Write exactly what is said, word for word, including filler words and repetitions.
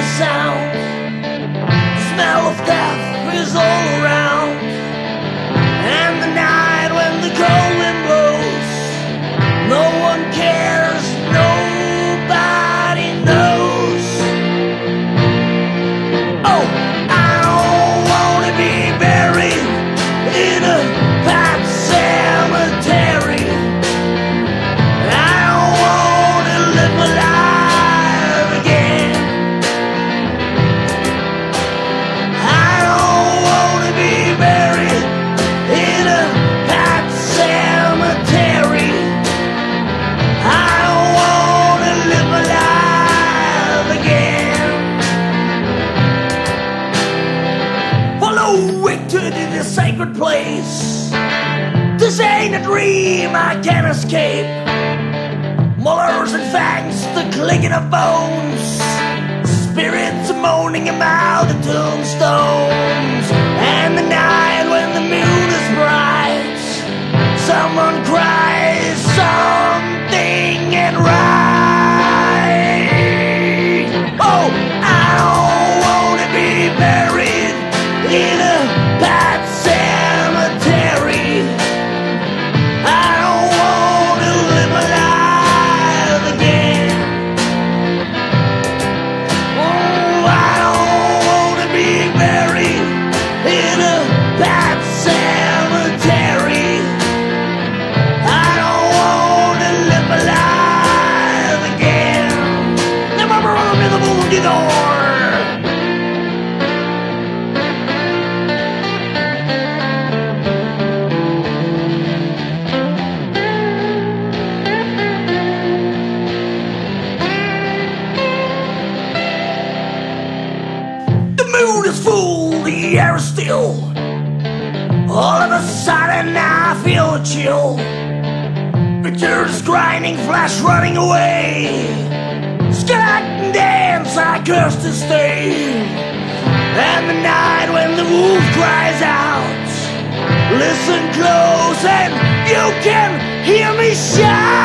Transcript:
a sound. The smell of death is all around. And the night when the cold wind blows, no one cares, nobody knows. Oh, I don't wanna be buried in a pet cemetery. I don't wanna live my life again. I don't wanna be buried in a pet cemetery. I don't wanna live my life again. Follow Victor to the sacred place. This ain't a dream I can't escape. Molars and fangs, the clicking of bones. Spirits moaning about the tombstones. And the night when the moon is bright, someone cries something ain't right. Oh, I don't wanna be buried in a pet cemetery. I don't wanna live my life again. Oh, I don't wanna be buried in a pet cemetery. I don't wanna live my life again. Never run me the moon door. The moon is full, the air is still. All of a sudden I feel a chill. Pictures grinding, flash running away. Scat and dance, I curse to stay. And the night when the wolf cries out, listen close and you can hear me shout.